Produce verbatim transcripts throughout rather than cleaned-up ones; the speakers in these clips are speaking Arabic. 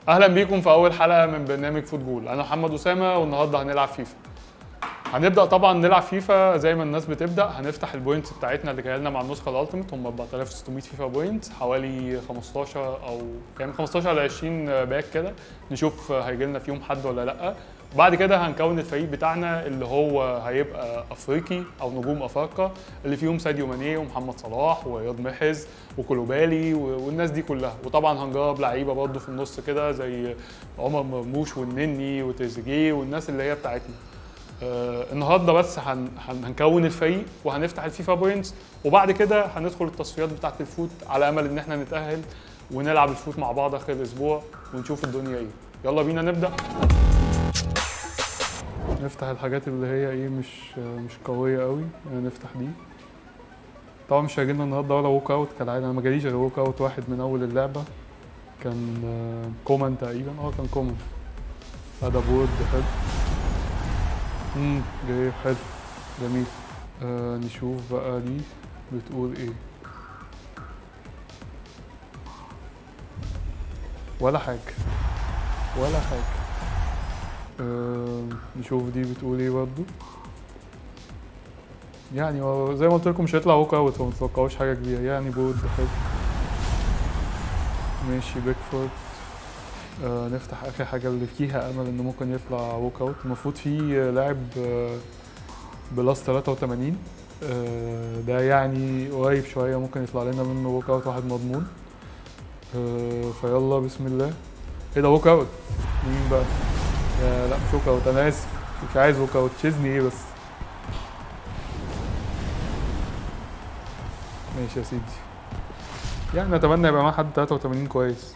اهلا بيكم في اول حلقه من برنامج فوتبول. انا محمد اسامه والنهارده هنلعب فيفا. هنبدا طبعا نلعب فيفا زي ما الناس بتبدا. هنفتح البوينتس بتاعتنا اللي جايه لنا مع النسخه الالتيميت، هم أربعة آلاف وستمية فيفا بوينتس، حوالي خمستاشر او كام خمستاشر ل عشرين باك كده، نشوف هيجي لنا فيهم حد ولا لا. وبعد كده هنكون الفريق بتاعنا اللي هو هيبقى افريقي او نجوم افارقه، اللي فيهم ساديو ماني ومحمد صلاح ورياض محرز وكولوبالي والناس دي كلها. وطبعا هنجرب لعيبه برضه في النص كده زي عمر مرموش والنني وتريزيجيه والناس اللي هي بتاعتنا. آه النهارده بس هن هنكون الفريق وهنفتح الفيفا بوينتس، وبعد كده هندخل التصفيات بتاعه الفوت على امل ان احنا نتاهل ونلعب الفوت مع بعض اخر الاسبوع ونشوف الدنيا ايه. يلا بينا نبدا. نفتح الحاجات اللي هي ايه مش مش قويه قوي، يعني نفتح دي. طبعا مش هيجيلنا النهارده ولا ووك اوت كالعاده، انا ما جاليش غير ووك اوت واحد من اول اللعبه، كان آه كومان تقريبا، اه كان كومان. هذا بورد حلو. امم جاي حلو جميل. آه نشوف بقى دي بتقول ايه. ولا حاجة ولا حاجة. آه نشوف دي بتقول ايه برضو. يعني زي ما قلت لكم مش هيطلع ووك اوت، فما تتوقعوش حاجة كبيرة، يعني بورد حلو. ماشي بيكفورد. آه نفتح اخر حاجة اللي فيها امل انه ممكن يطلع ووك اوت. المفروض في لاعب آه بلس تلاتة وتمانين، آه ده يعني قريب شوية، ممكن يطلع لنا منه ووك اوت واحد مضمون. آه فيلا بسم الله. ايه ده ووك اوت؟ مين بقى؟ يا لا مش ووك اوت، انا اسف، مش عايز ووك اوت. تشيزني ايه بس؟ ماشي يا سيدي، يعني نتمنى يبقى معاه حد تلاتة وتمانين كويس،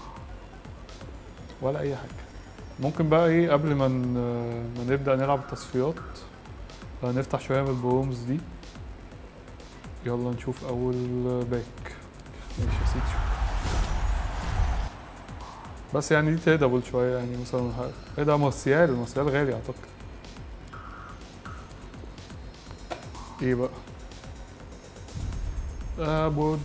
ولا اي حاجة. ممكن بقى ايه قبل ما ما نبدأ نلعب التصفيات نفتح شوية من البرومز دي. يلا نشوف اول باك. ماشي يا سيدي، بس يعني دي تهدبل شوية، يعني مثلا ايه ده؟ مارسيال. مارسيال غالي اعتقد. ايه بقى؟ آه بورد.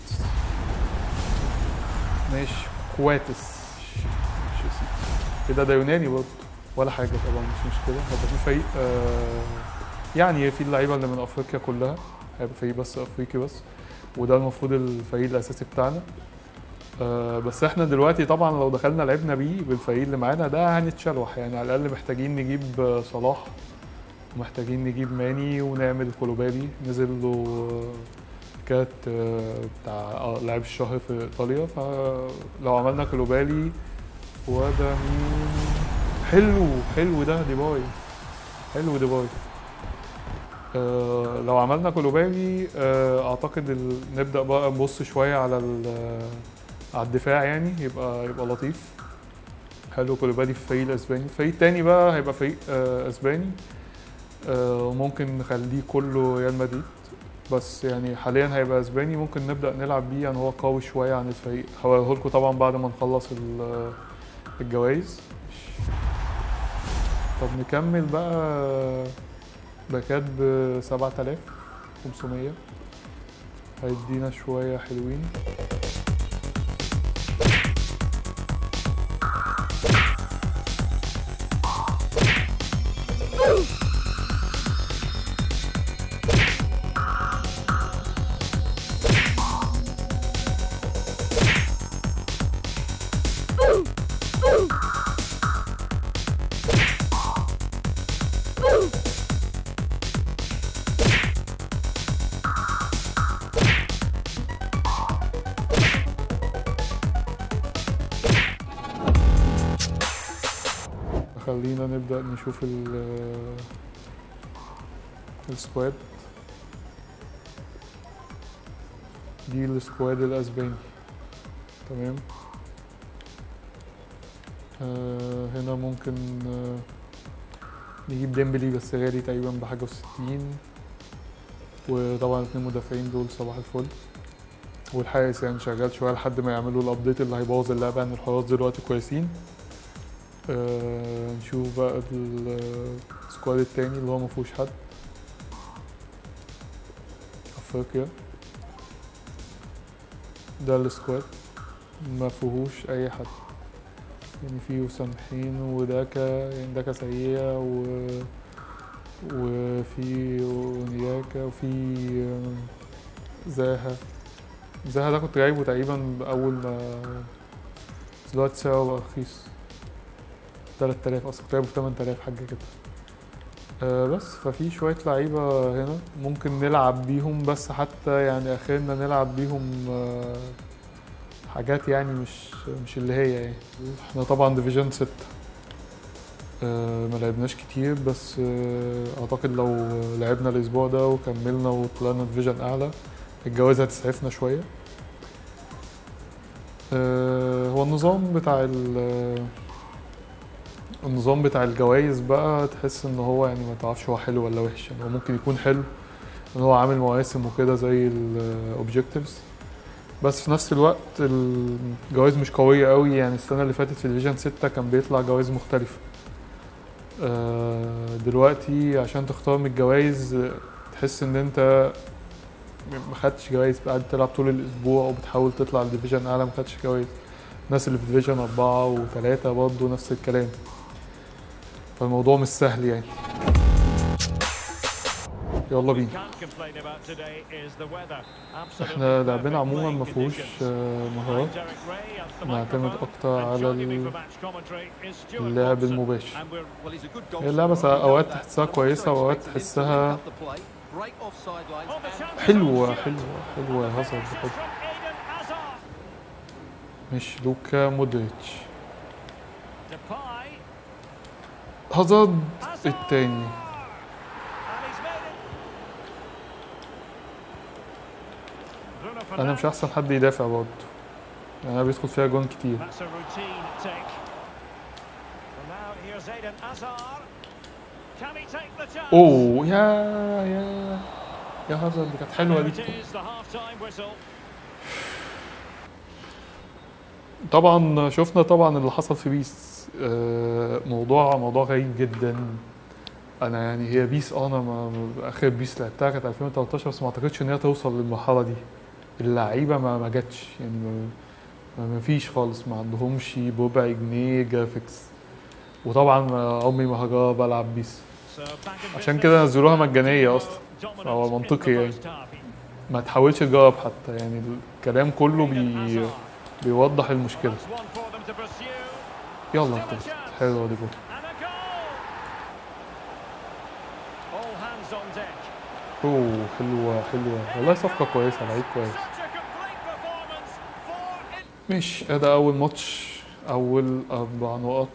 ماشي كواتس. ماشي يا سيدي. ايه ده؟ ده يوناني برضه. ولا حاجة طبعا، مش مشكلة. هيبقى في فريق آه يعني في اللعيبة اللي من افريقيا كلها، هيبقى فريق بس افريقي بس، وده المفروض الفريق الاساسي بتاعنا. آه بس احنا دلوقتي طبعا لو دخلنا لعبنا بيه بالفريق اللي معانا ده هنتشلوح، يعني على الاقل محتاجين نجيب صلاح ومحتاجين نجيب ماني ونعمل كولوبالي نزل له كانت بتاع لاعب الشهر في ايطاليا. فلو عملنا كولوبالي وده مين حلو حلو ده ديباي، حلو ديباي. آه لو عملنا كولوبالي آه اعتقد ال... نبدا بقى نبص شويه على على الدفاع، يعني يبقى يبقى لطيف. حلو كولوبالي في الفريق الاسباني. الفريق التاني بقى هيبقى فريق آه اسباني، وممكن آه نخليه كله ريال مدريد، بس يعني حاليا هيبقى اسباني. ممكن نبدا نلعب بيه، يعني هو قوي شويه عن الفريق. هوريه لكم طبعا بعد ما نخلص الجوائز. طب نكمل بقى باكات ب سبعة آلاف وخمسمية، هيدينا شويه حلوين. خلينا نبدأ نشوف السكواد. دي السكواد الأسباني، تمام. آه هنا ممكن آه نجيب ديمبلي بس غالي تقريبا بحاجة وستين، وطبعا اتنين مدافعين دول صباح الفل، والحارس يعني شغال شوية لحد ما يعملوا الابديت اللي هيبوظ اللعبة. يعني الحراس دلوقتي كويسين. آه نشوف بقى السكواد التاني اللي هو مفيهوش حد. افريقيا ده السكواد مفيهوش اي حد. يعني في وسامحين وداكا، يعني داكا سيئة و وفي اونياكا وفي زاها. زاها ده كنت جايبه تقريبا اول ما دلوقتي سعره بقى رخيص، تلات آلاف اصلا، كنت جايبه بتمن تلاف حاجة كده. أه بس ففي شوية لعيبة هنا ممكن نلعب بيهم، بس حتى يعني اخرنا نلعب بيهم أه حاجات يعني مش مش اللي هي يعني. احنا طبعا ديفيجن ستة، أه ما لعبناش كتير، بس أه اعتقد لو لعبنا الاسبوع ده وكملنا وطلعنا ديفيجن اعلى الجوائز هتسعفنا شوية. أه هو النظام بتاع النظام بتاع الجوائز بقى تحس ان هو يعني ما تعرفش هو حلو ولا وحش. يعني هو ممكن يكون حلو ان هو عامل مواسم وكده زي الاوبجكتيفز، بس في نفس الوقت الجوائز مش قوية قوي. يعني السنة اللي فاتت في ديفيجن ستة كان بيطلع جوائز مختلفة. دلوقتي عشان تختار من الجوائز تحس ان انت ما خدتش جوائز، قاعد تلعب طول الاسبوع وبتحاول تطلع الديفيجن اعلى ما خدتش جوائز. الناس اللي في ديفيجن أربعة وثلاثة برضه نفس الكلام، فالموضوع مش سهل يعني. يلا بينا. احنا لعبنا عموما ما فيهوش مهارات، نعتمد اكتر على اللعب المباشر. هي اللعبة اوقات تحسها كويسة واوقات تحسها حلوة حلوة حلوة هازارد حلوة. مش لوكا مودريتش، هازارد التاني. انا مش احسن حد يدافع برضه، يعني انا بيدخل فيها جون كتير. اوه يا يا يا هازارد كانت حلوه دي. طبعا شفنا طبعا اللي حصل في بيس، موضوع موضوع غريب جدا. انا يعني هي بيس انا ما اخر بيس لعبتها كانت ألفين وتلتاشر، بس ما اعتقدش ان هي توصل للمرحله دي. اللعيبه ما ما جاتش يعني، ما, ما فيش خالص، ما عندهمش بربع جنيه جرافيكس. وطبعا عمري ما هجرب العب بيس، عشان كده نزلوها مجانيه اصلا، فهو منطقي يعني ما تحاولش تجرب حتى. يعني الكلام كله بي بيوضح المشكله. يلا انت حلوه دي جول. اوه حلوه حلوه والله، صفقه كويسه، لعيب كويس. مش ادي اول ماتش، اول اربع نقط،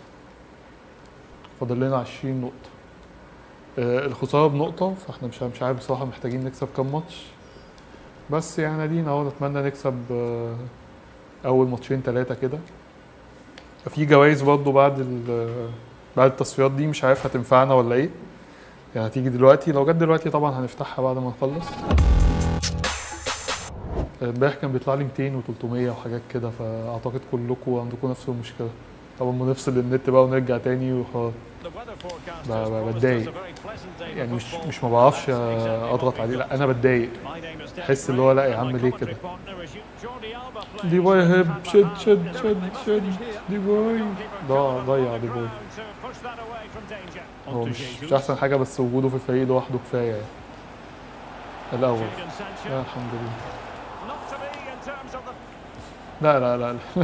فاضل لنا عشرين نقطه. آه الخساره بنقطه، فاحنا مش مش عارف بصراحه محتاجين نكسب كام ماتش، بس يعني ادينا اهو نتمنى نكسب آه اول ماتشين ثلاثه كده. في جوائز برضه بعد بعد التصفيات دي، مش عارف هتنفعنا ولا ايه. يعني هتيجي دلوقتي، لو جت دلوقتي طبعا هنفتحها بعد ما نخلص. امبارح كان بيطلع لي ميتين وتلتمية وحاجات كده، فاعتقد كلكم عندكم نفس المشكله. طبعا بنفصل النت بقى ونرجع تاني وخلاص. بتضايق يعني، مش مش ما بعرفش اضغط عليه، لا انا بتضايق، احس اللي هو لا يا عم ليه كده. دي باي هيب، شد شد شد شد دي باي، ضيع ضيع دي باي. هو مش مش احسن حاجه، بس وجوده في الفريق لوحده كفايه يعني. الاول لا الحمد لله. لا لا لا, لا.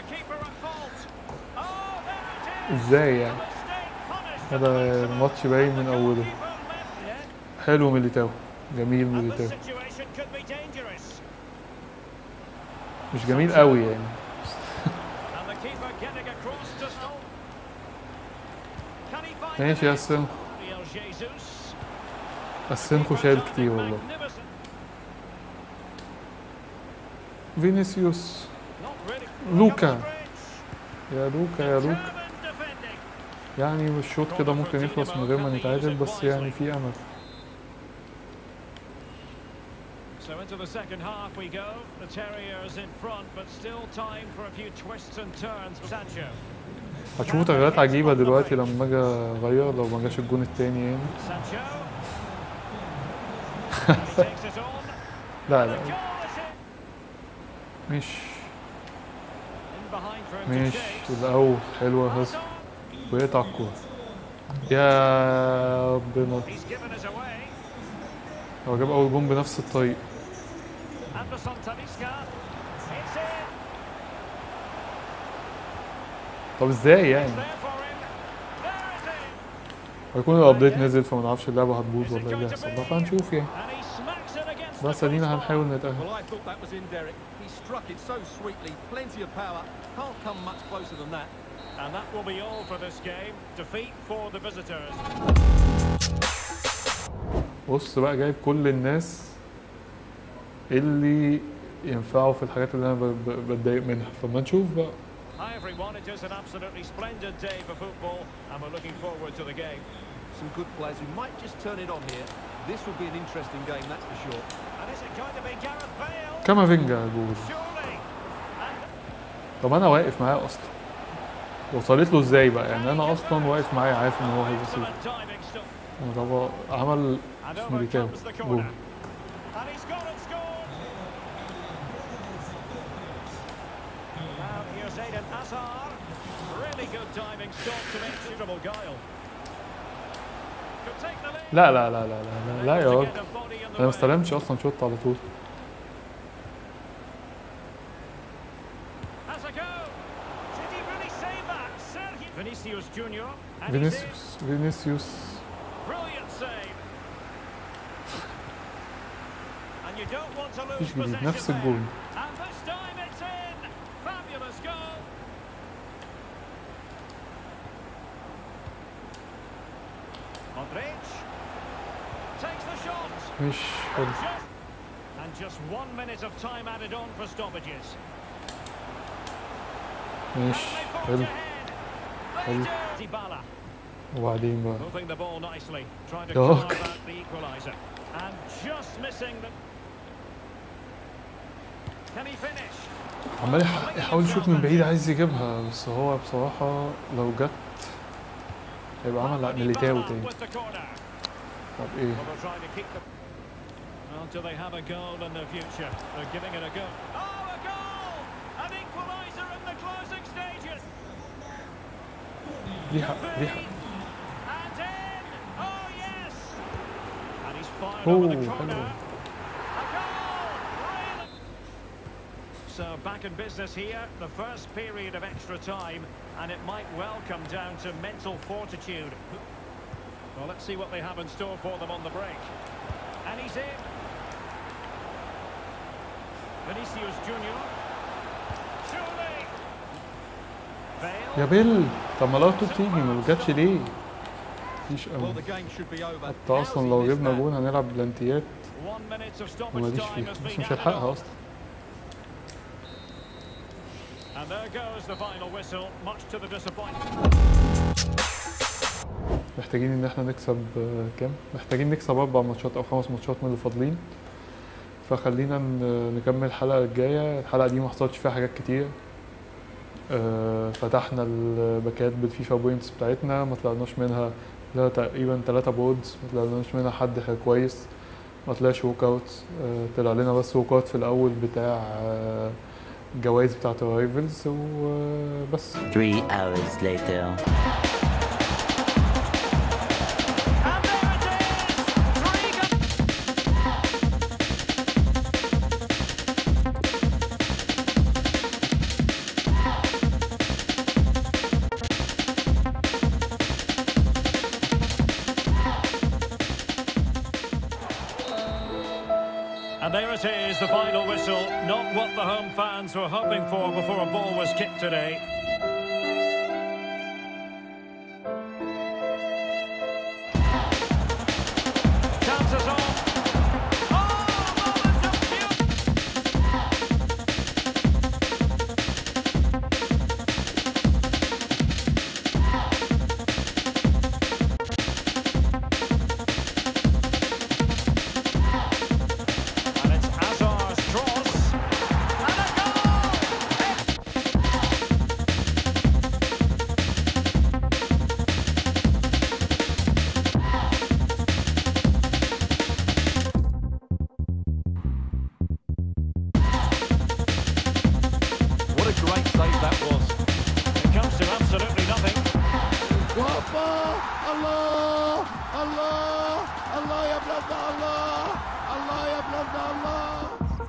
ازاي يعني؟ هذا الماتش باين من اوله. حلو ميليتاو، جميل ميليتاو، مش جميل قوي يعني. ماشي يا السنخو، السنخو شايل كتير والله. فينيسيوس، لوكا، يا لوكا يا لوكا. يعني الشوط كده ممكن يخلص من غير ما نتعادل، بس يعني في امل. So into the second half we go. The Terriers in front, but still time for a few twists and turns. Sancho. هتشوفوا تغييرات عجيبة دلوقتي لما اجي اغير، لو ما جاش الجون التاني يعني. لا لا مش ماشي الاول حلوه بس ويقطع الكوره يا ربنا. هو جاب اول جون بنفس الطريقه. طب ازاي يعني؟ هيكون الابديت نزل فما نعرفش اللعبه هتبوظ ولا ايه اللي هيحصل لها، فهنشوف يعني. بس ادينا هنحاول نتأهل. بص بقى جايب كل الناس اللي ينفعوا في الحاجات اللي انا بتضايق منها، فما نشوف بقى. Hi everyone, it is an absolutely splendid day for football and we're looking forward to the game. Some good players who might just turn it on here. This will be an interesting game, that's for sure. And is it going to be Gareth Bale? كامافينجا جول. طب انا واقف معاه اصلا، وصلت له ازاي بقى؟ يعني انا اصلا واقف معاه عارف ان هو هيبصير. طب عمل ميليتاو جول. لا لا لا لا لا لا يا راجل، انا ما استلمتش اصلا، شوط على طول. Vinicius Junior. فينيسيوس فينيسيوس Brilliant save. And you don't want to lose مفيش جديد، possession نفس there. الجول. And this time it's in. Fabulous goal. Modric takes the shot. مش حلو. And just one minute of time added on for stoppages. مش حلو حلو. وبعدين بقى Moving the ball nicely, trying to carve out the equalizer, and just missing the. Can he finish? عمال يحاول يشوط من بعيد عايز يجيبها، بس هو بصراحة لو جت هيبقى عمل ميليتاو تاني. طب ايه؟ Until they have a goal in the future, they're giving it a go. Oh, a goal! An equalizer in the closing stages. ليها ليها. And in! Oh yes! And he's fired Oh, over the corner. hello. A goal! Really? So back in business here, the first period of extra time, and it might well come down to mental fortitude. Well, let's see what they have in store for them on the break. And he's in. Vinicius Junior. Surely. Bale. يا بيل، طب ما لو التوب تيجي ما جاتش ليه؟ مفيش Well, قوي. the game should be over. حتى اصلا لو جبنا جون هنلعب بلانتيات One minute of stoppage وماليش time فيها، has بس been مش added هلحقها on. اصلا. And there goes the final whistle, much to the disappointment. محتاجين ان احنا نكسب آه، كام؟ محتاجين نكسب اربع ماتشات او خمس ماتشات من اللي فاضلين. فخلينا ن- نكمل الحلقة الجاية. الحلقة دي ما حصلش فيها حاجات كتير. آه، فتحنا الباكات بالفيفا بوينتس بتاعتنا، ما طلعناش منها لا تقريبا ثلاثة بوردز، ما طلعناش منها حد كويس، ما طلعش ووك اوت. آه، طلع لنا بس ووك اوت في الاول بتاع آه، الجوائز بتاعت الرايفلز وبس. Three hours later. And there it is! Three goals! And there it is, the final whistle. Not what the home fans were hoping for before a ball was kicked today. Chances on. Oh, moment of beauty. And it's Hazard's cross. And a goal! الله الله الله الله يا بلادنا الله الله يا بلادنا الله.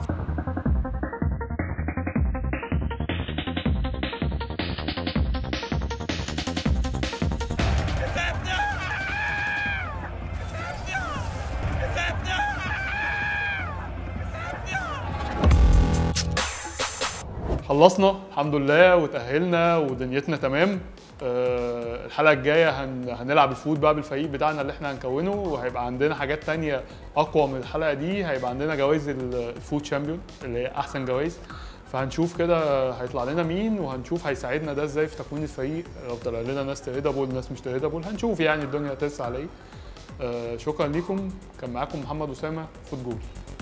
خلصنا الحمد لله وتأهلنا ودنيتنا تمام. أه الحلقة الجاية هن هنلعب الفوت بقى بالفريق بتاعنا اللي احنا هنكونه، وهيبقى عندنا حاجات تانية أقوى من الحلقة دي. هيبقى عندنا جوائز الفوت شامبيون اللي هي أحسن جوائز، فهنشوف كده هيطلع لنا مين، وهنشوف هيساعدنا ده ازاي في تكوين الفريق. لو طلع لنا ناس تريدابل ناس مش تريدابل هنشوف يعني الدنيا هترسى على ايه. أه شكرا ليكم، كان معاكم محمد أسامة فوت جول.